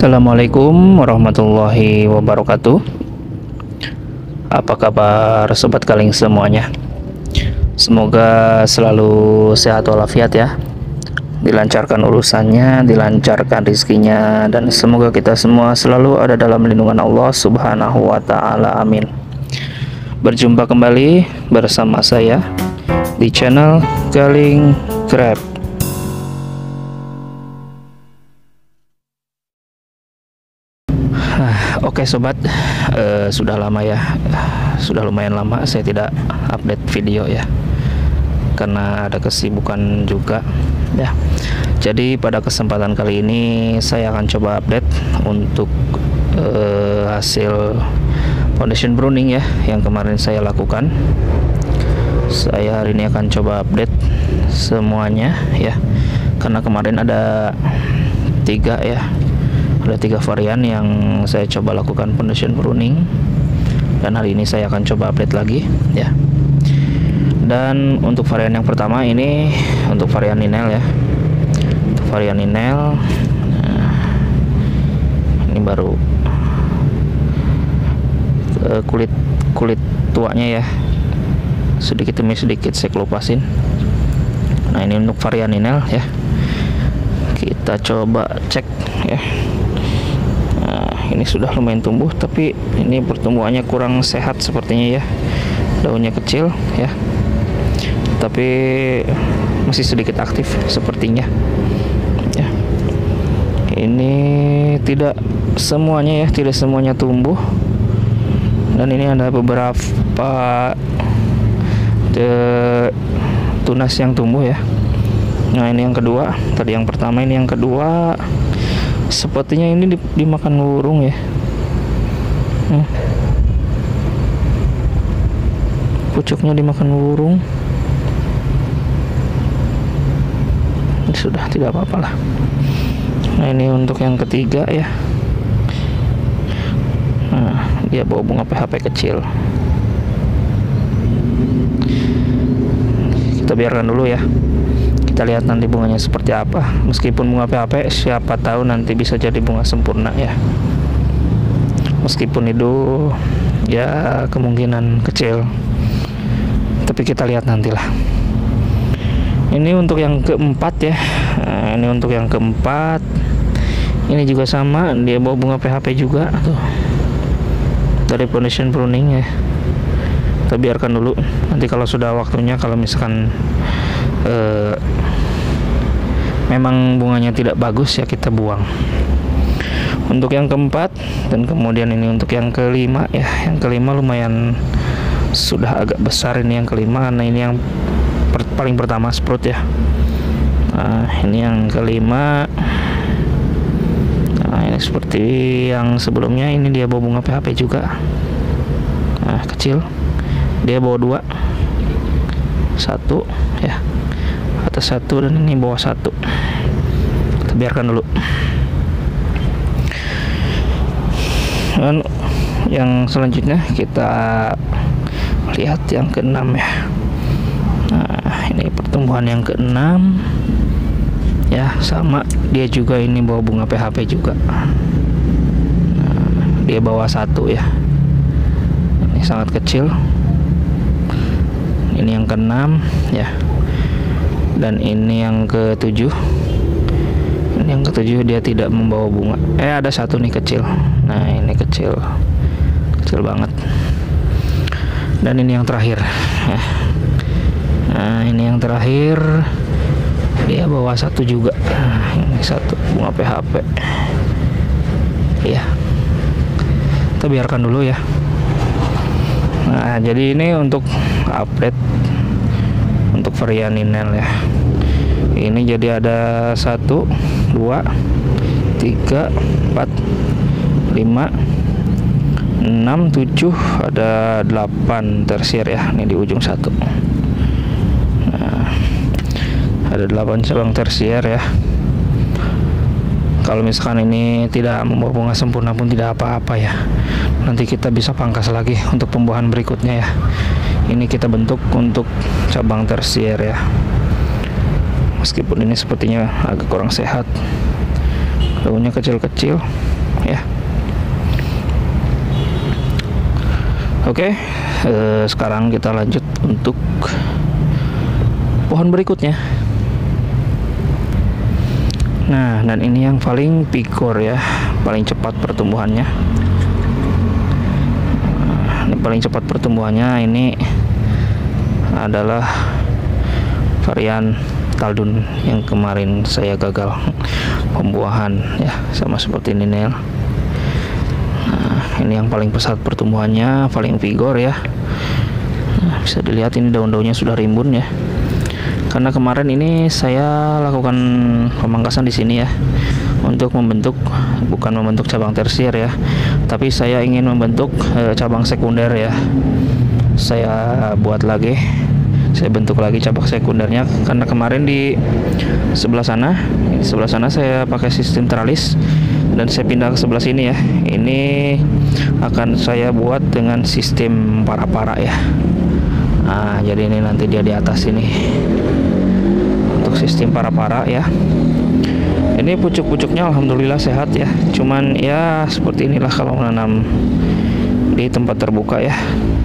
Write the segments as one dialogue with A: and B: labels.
A: Assalamualaikum warahmatullahi wabarakatuh. Apa kabar sobat kaleng semuanya? Semoga selalu sehat walafiat ya, dilancarkan urusannya, dilancarkan rezekinya, dan semoga kita semua selalu ada dalam lindungan Allah Subhanahu wa Ta'ala. Amin. Berjumpa kembali bersama saya di channel Galing Grab. Oke sobat, sudah lama ya, sudah lumayan lama saya tidak update video ya, karena ada kesibukan juga ya. Jadi pada kesempatan kali ini saya akan coba update untuk hasil foundation pruning ya, yang kemarin saya lakukan. Saya hari ini akan coba update semuanya ya, karena kemarin ada 3 ya. Ada 3 varian yang saya coba lakukan foundation pruning, dan hari ini saya akan coba update lagi ya. Dan untuk varian yang pertama ini untuk varian Ninel ya, untuk varian Ninel, ini baru kulit tuanya ya, sedikit demi sedikit saya kelupasin. Nah ini untuk varian Ninel ya, kita coba cek ya. Ini sudah lumayan tumbuh, tapi ini pertumbuhannya kurang sehat sepertinya ya, daunnya kecil ya, tapi masih sedikit aktif sepertinya ya. Ini tidak semuanya ya, tidak semuanya tumbuh, dan ini ada beberapa tunas yang tumbuh ya. Nah ini yang kedua, tadi yang pertama, ini yang kedua. Sepertinya ini dimakan burung ya. Pucuknya dimakan burung. Sudah tidak apa-apa lah. Nah ini untuk yang ketiga ya. Nah dia bawa bunga PHP kecil. Kita biarkan dulu ya, kita lihat nanti bunganya seperti apa. Meskipun bunga PHP, siapa tahu nanti bisa jadi bunga sempurna ya, meskipun itu ya kemungkinan kecil, tapi kita lihat nantilah. Ini untuk yang keempat ya. Nah, ini untuk yang keempat, ini juga sama, dia bawa bunga PHP juga tuh, dari foundation pruning ya. Kita biarkan dulu, nanti kalau sudah waktunya, kalau misalkan memang bunganya tidak bagus ya, kita buang. Untuk yang keempat, dan kemudian ini untuk yang kelima ya. Yang kelima lumayan sudah agak besar ini yang kelima, karena ini yang paling pertama sprout ya. Nah ini yang kelima. Nah ini seperti yang sebelumnya, ini dia bawa bunga PHP juga. Nah kecil, dia bawa 2, 1 ya, atas 1, dan ini bawah 1. Kita biarkan dulu. Dan yang selanjutnya kita lihat yang keenam ya. Nah ini pertumbuhan yang keenam ya, sama, dia juga ini bawa bunga PHP juga. Nah, dia bawa 1 ya, ini sangat kecil. Ini yang keenam ya, dan ini yang ketujuh. Ini yang ketujuh, dia tidak membawa bunga. Ada 1 nih kecil. Nah ini kecil banget. Dan ini yang terakhir. Nah ini yang terakhir, dia bawa 1 juga. Nah, ini 1 bunga PHP. Ya, kita biarkan dulu ya. Nah jadi ini untuk update untuk varian Ninel ya. Ini jadi ada 1, 2, 3, 4, 5, 6, 7, ada 8 tersier ya. Ini di ujung 1. Nah, ada 8 cabang tersier ya. Kalau misalkan ini tidak membawa bunga sempurna pun tidak apa-apa ya, nanti kita bisa pangkas lagi untuk pembuahan berikutnya ya. Ini kita bentuk untuk cabang tersier ya. Meskipun ini sepertinya agak kurang sehat, daunnya kecil-kecil, ya. Oke, sekarang kita lanjut untuk pohon berikutnya. Nah, dan ini yang paling vigor ya, paling cepat pertumbuhannya. Ini paling cepat pertumbuhannya, ini adalah varian Taldun yang kemarin saya gagal pembuahan ya, sama seperti ini Nel. Nah, ini yang paling pesat pertumbuhannya, paling vigor ya. Nah, bisa dilihat ini daun-daunnya sudah rimbun ya. Karena kemarin ini saya lakukan pemangkasan di sini ya, untuk membentuk, bukan membentuk cabang tersier ya, tapi saya ingin membentuk cabang sekunder ya. Saya buat lagi, saya bentuk lagi cabang sekundernya, karena kemarin di sebelah sana saya pakai sistem teralis, dan saya pindah ke sebelah sini ya. Ini akan saya buat dengan sistem para-para ya. Nah, jadi ini nanti dia di atas ini untuk sistem para-para ya. Ini pucuk-pucuknya alhamdulillah sehat ya. Cuman ya seperti inilah kalau menanam di tempat terbuka ya.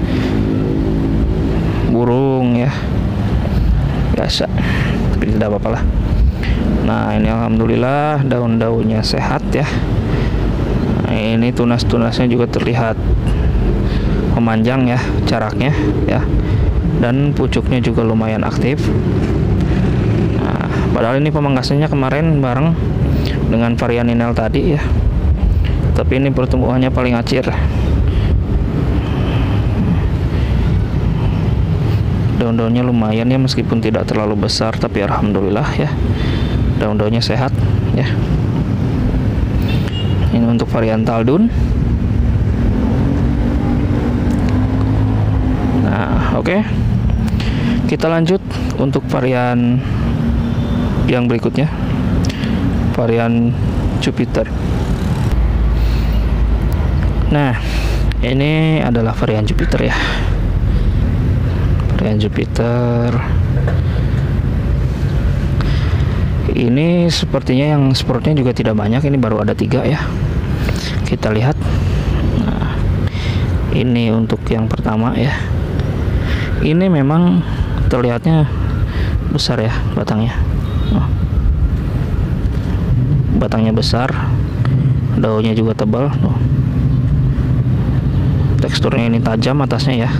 A: Burung ya, biasa, tapi tidak apa-apa lah. Nah, ini alhamdulillah daun-daunnya sehat ya. Nah, ini tunas-tunasnya juga terlihat memanjang ya, jaraknya ya, dan pucuknya juga lumayan aktif. Nah, padahal ini pemangkasannya kemarin bareng dengan varian Ninel tadi ya, tapi ini pertumbuhannya paling acir. Daun-daunnya lumayan ya, meskipun tidak terlalu besar, tapi alhamdulillah ya, daun-daunnya sehat ya. Ini untuk varian Taldun. Nah, oke. Kita lanjut untuk varian yang berikutnya, varian Jupiter. Nah, ini adalah varian Jupiter ya. Varian Jupiter ini sepertinya yang sportnya juga tidak banyak, ini baru ada 3 ya. Kita lihat. Nah, ini untuk yang pertama ya. Ini memang terlihatnya besar ya batangnya. Oh. Batangnya besar, daunnya juga tebal. Oh. Teksturnya ini tajam atasnya ya.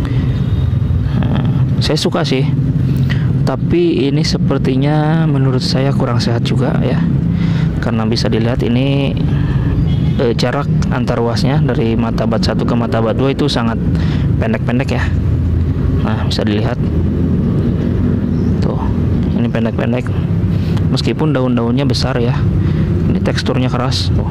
A: Saya suka sih, tapi ini sepertinya menurut saya kurang sehat juga ya, karena bisa dilihat ini jarak antar ruasnya dari matabat 1 ke matabat 2 itu sangat pendek-pendek ya. Nah, bisa dilihat tuh, ini pendek-pendek meskipun daun-daunnya besar ya. Ini teksturnya keras tuh.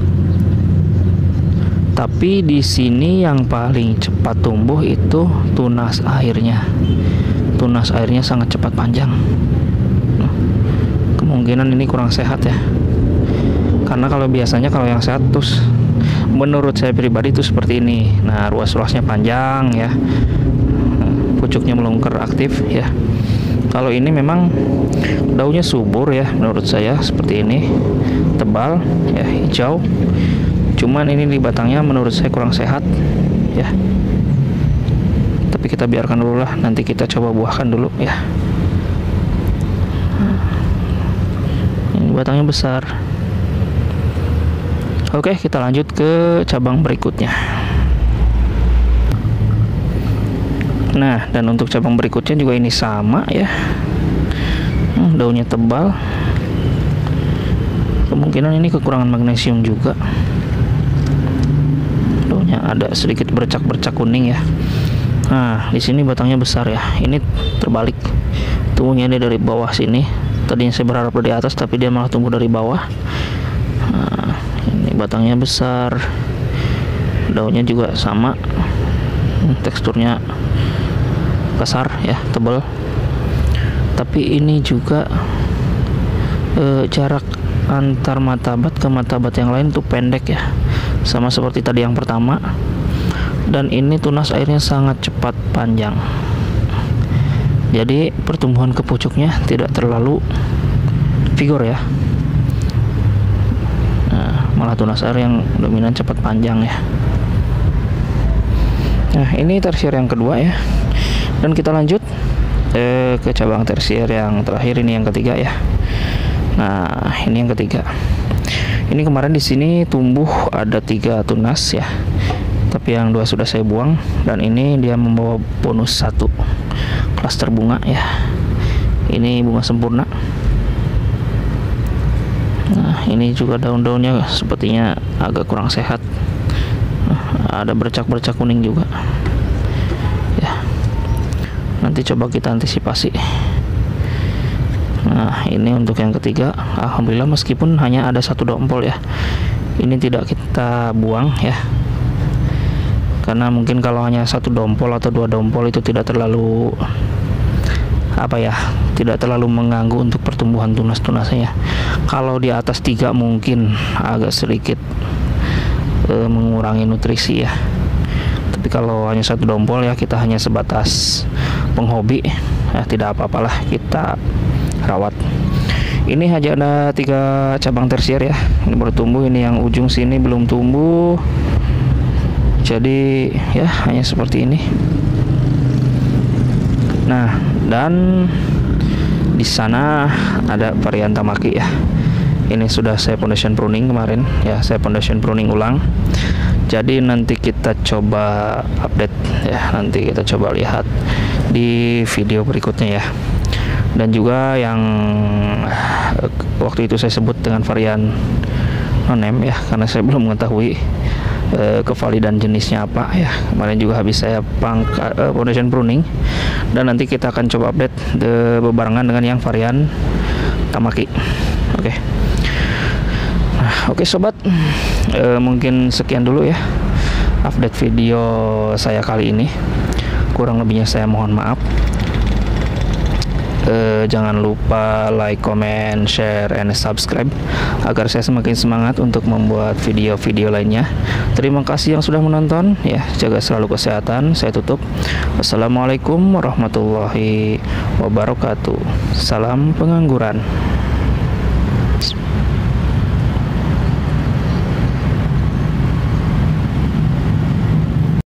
A: Tapi di sini yang paling cepat tumbuh itu tunas airnya. Tunas airnya sangat cepat panjang. Kemungkinan ini kurang sehat ya. Karena kalau biasanya kalau yang sehat terus, menurut saya pribadi itu seperti ini. Nah, ruas-ruasnya panjang ya. Pucuknya melungker aktif ya. Kalau ini memang daunnya subur ya, menurut saya seperti ini. Tebal ya, hijau. Cuman ini di batangnya menurut saya kurang sehat ya. Tapi kita biarkan dulu lah, nanti kita coba buahkan dulu ya. Ini batangnya besar. Oke, kita lanjut ke cabang berikutnya. Nah, dan untuk cabang berikutnya juga ini sama ya. Daunnya tebal. Kemungkinan ini kekurangan magnesium juga. Daunnya ada sedikit bercak-bercak kuning ya. Nah, di sini batangnya besar ya. Ini terbalik. Tumbuhnya ini dari bawah sini. Tadinya saya berharap dari atas, tapi dia malah tumbuh dari bawah. Nah, ini batangnya besar. Daunnya juga sama. Teksturnya kasar ya, tebal. Tapi ini juga jarak antar matabat ke matabat yang lain tuh pendek ya, sama seperti tadi yang pertama. Dan ini tunas airnya sangat cepat panjang, jadi pertumbuhan ke pucuknya tidak terlalu vigor ya. Nah, malah tunas air yang dominan cepat panjang ya. Nah, ini tersier yang kedua ya. Dan kita lanjut ke cabang tersier yang terakhir, ini yang ketiga ya. Nah, ini yang ketiga. Ini kemarin di sini tumbuh ada 3 tunas ya, tapi yang 2 sudah saya buang, dan ini dia membawa bonus 1 klaster bunga ya. Ini bunga sempurna. Nah, ini juga daun-daunnya sepertinya agak kurang sehat. Ada bercak-bercak kuning juga ya. Nanti coba kita antisipasi. Nah, ini untuk yang ketiga. Alhamdulillah meskipun hanya ada 1 dompol ya, ini tidak kita buang ya, karena mungkin kalau hanya 1 dompol atau 2 dompol itu tidak terlalu tidak terlalu mengganggu untuk pertumbuhan tunas-tunasnya ya. Kalau di atas 3 mungkin agak sedikit mengurangi nutrisi ya, tapi kalau hanya 1 dompol ya, kita hanya sebatas penghobi ya, tidak apa-apalah kita rawat. Ini hanya ada 3 cabang tersier ya, ini baru tumbuh, ini yang ujung sini belum tumbuh, jadi ya hanya seperti ini. Nah, dan di sana ada varian Tamaki ya. Ini sudah saya foundation pruning kemarin ya, saya foundation pruning ulang. Jadi nanti kita coba update ya, nanti kita coba lihat di video berikutnya ya. Dan juga yang waktu itu saya sebut dengan varian nonem ya, karena saya belum mengetahui kevalidan jenisnya apa ya. Kemarin juga habis saya foundation pruning, dan nanti kita akan coba update bebarengan dengan yang varian Tamaki. Oke. Nah, oke sobat, mungkin sekian dulu ya update video saya kali ini. Kurang lebihnya saya mohon maaf. Jangan lupa like, comment, share, and subscribe agar saya semakin semangat untuk membuat video-video lainnya. Terima kasih yang sudah menonton ya, jaga selalu kesehatan. Saya tutup. Wassalamualaikum warahmatullahi wabarakatuh. Salam pengangguran.